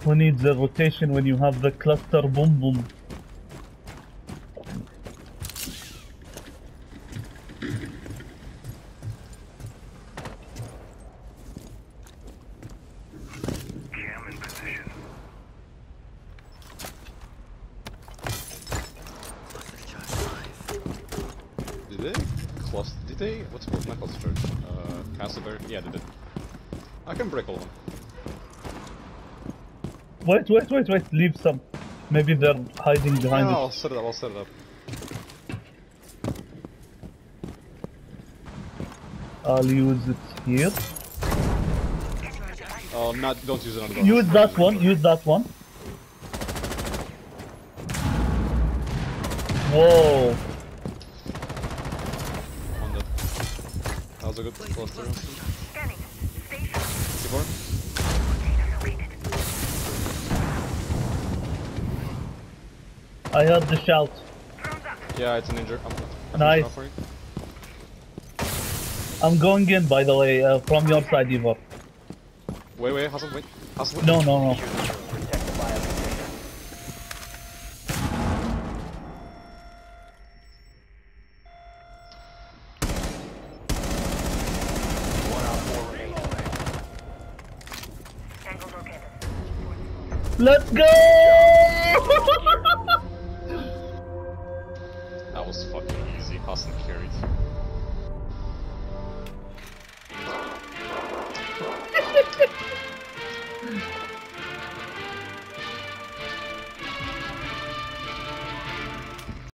Who needs the rotation when you have the cluster boom boom? Cam in position. Did they cluster? Did they? What's called my cluster charge? Cancel there? Yeah, they did. I can break all of them. Wait, leave some. Maybe they're hiding behind Yeah, it. I'll set it up. I'll use it here. Oh, don't use it on the Use that one, Whoa. On the... That was a good cluster. Scanning. Station. C4? I heard the shout. Yeah, it's an injury. Nice. I'm going in, by the way, from your side, Ivor. Wait, Hassan, wait. No. Protect the biocontainer. One out, 4 remaining. Angle located. Let's go! That was fucking easy. Hassan carried.